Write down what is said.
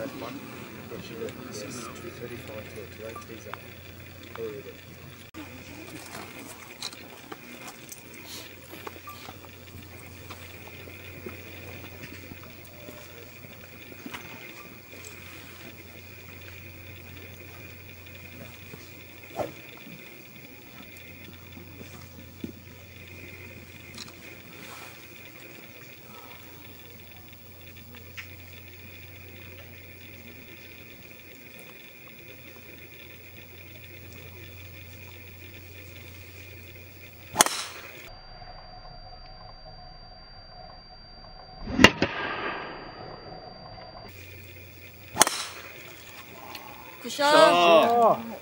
left one. What you look, yes, 235 to 8 tees up. Very good. 굿샷.